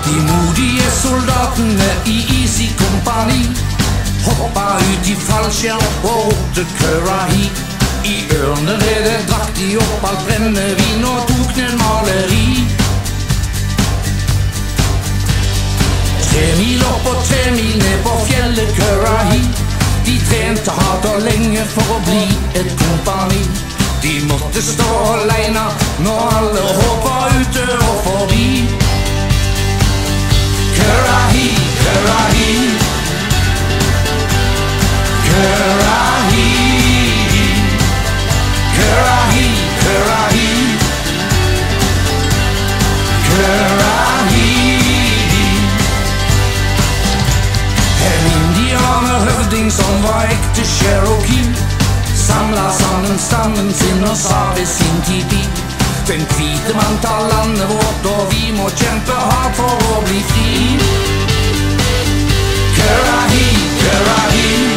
De modige soldatene i Easy Company hoppa ut i fallskjerm og ropte Currahee. I ørneredet drakk de opp alt brennevin og tok ned maleri. 3 mil opp og 3 mil ned på fjellet Currahee. De trente hardt og lenge for å bli et kompani. De måtte stå alene når alle håp var ute og forbi. Currahee, Currahee, Currahee, Currahee, Currahee, Currahee. En indianerhøvding som var ekte Cherokee samla sammen stammen sin og sa ved sin tipi: den hvite mann tar landet vårt, og vi må kjempe hardt for å bli fri. Currahee, Currahee,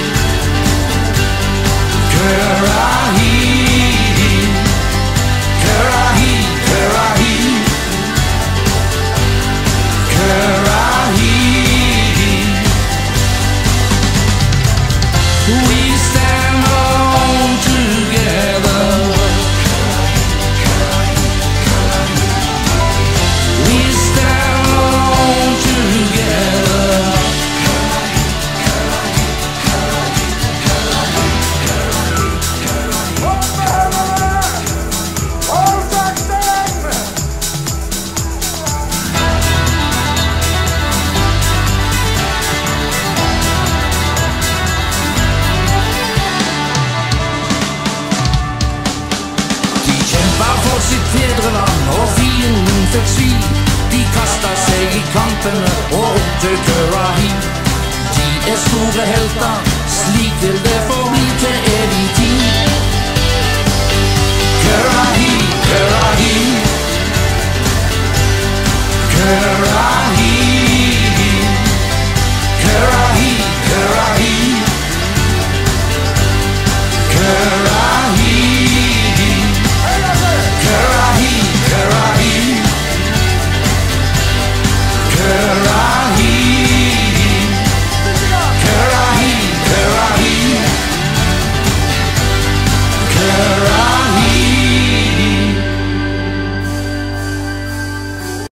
Currahee, Currahee, Currahee, Currahee. We stand alone together. We stand alone together. Sitt fedreland, og fienden fikk svi. De kastet seg i kampene og opp til Currahee. De store helter, slik vil det forbli til